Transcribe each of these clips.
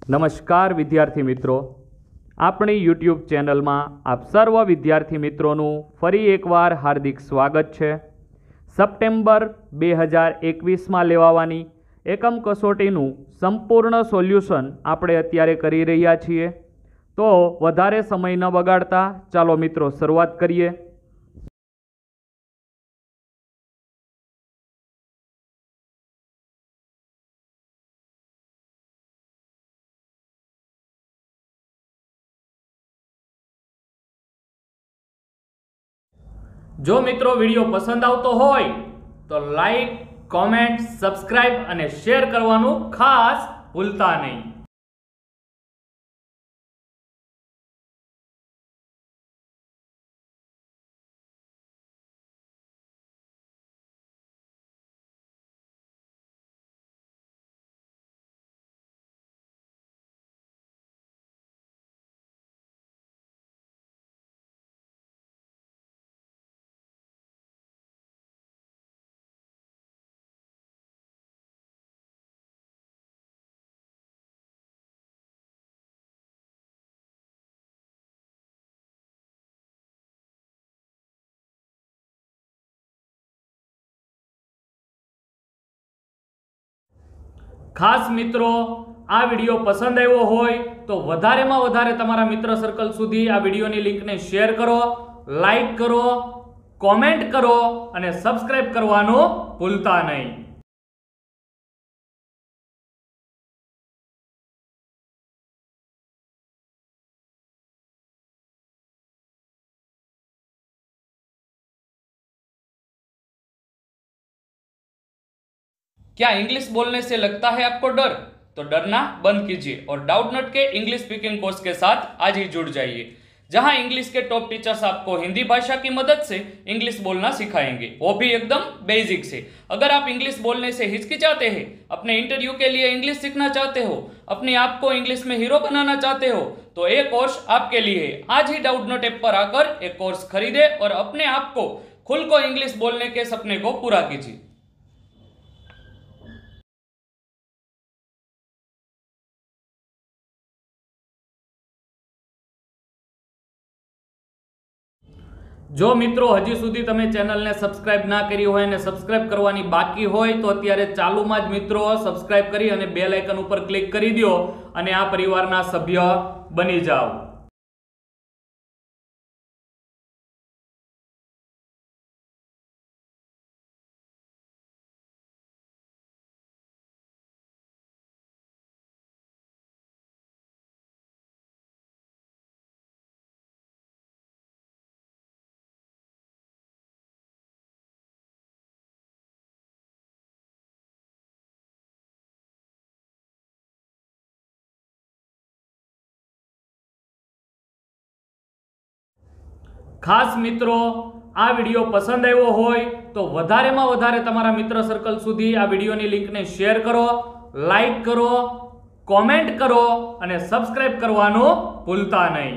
नमस्कार विद्यार्थी मित्रों, अपनी यूट्यूब चैनल में आप सर्व विद्यार्थी मित्रों फरी एकवार हार्दिक स्वागत है। सप्टेम्बर 2021 में लेवावानी एकम कसोटीनु संपूर्ण सोल्यूशन आपणे अत्यारे करी रह्या छीए। तो वधारे समय न बगाड़ता चालो मित्रों शुरुआत करिए। जो मित्रों वीडियो पसंद आवतो होय तो लाइक, कॉमेंट, सब्सक्राइब अने शेर करवानुं खास भूलता नहीं। खास मित्रों आ विडियो पसंद आव्यो होय तो वधारे में वधारे तमारा मित्र सर्कल सुधी आ विडियोनी लिंक ने शेर करो, लाइक करो, कॉमेंट करो अने सब्सक्राइब करवानुं भूलता नहीं। क्या इंग्लिश बोलने से लगता है आपको डर? तो डरना बंद कीजिए और डाउटनट के इंग्लिश स्पीकिंग कोर्स के साथ आज ही जुड़ जाइए, जहां इंग्लिश के टॉप टीचर्स आपको हिंदी भाषा की मदद से इंग्लिश बोलना सिखाएंगे, वो भी एकदम बेसिक से। अगर आप इंग्लिश बोलने से हिचकिचाते हैं, अपने इंटरव्यू के लिए इंग्लिश सीखना चाहते हो, अपने आप को इंग्लिश में हीरो बनाना चाहते हो, तो ये कोर्स आपके लिए है। आज ही डाउटनट ऐप पर आकर एक कोर्स खरीदे और अपने आप को खुल को इंग्लिश बोलने के सपने को पूरा कीजिए। जो मित्रों हजी सुधी तमे चेनल ने सब्सक्राइब ना करी होय ने सब्सक्राइब करवानी बाकी होय तो अत्यारे चालू में ज मित्रों सब्सक्राइब करी अने बेल आइकन पर क्लिक करी दो अने आ परिवारना सभ्य बनी जाओ। खास मित्रों आ विडियो पसंद आव्यो होय तो वधारे में वधारे तमारा मित्र सर्कल सुधी आ विडियोनी लिंक ने शेर करो, लाइक करो, कॉमेंट करो अने सब्सक्राइब करवानुं भूलता नहीं।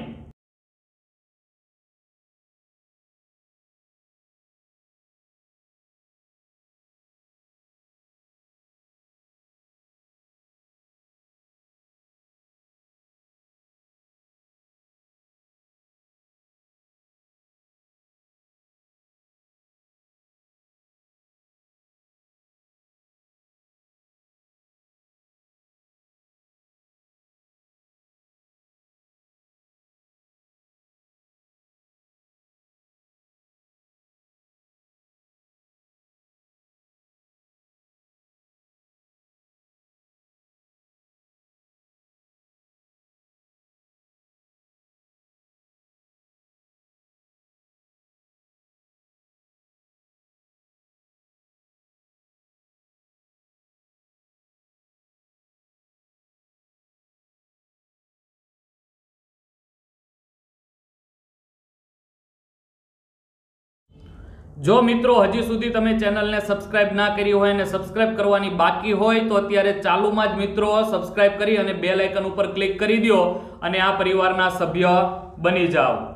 जो मित्रों हजी सुधी तमे चेनल ने सब्सक्राइब ना करी होय ने सब्सक्राइब करवानी बाकी होय तो अत्यारे चालू में ज मित्रों सब्सक्राइब करी अने बेल आइकन पर क्लिक करी दो अने आ परिवारना सभ्य बनी जाओ।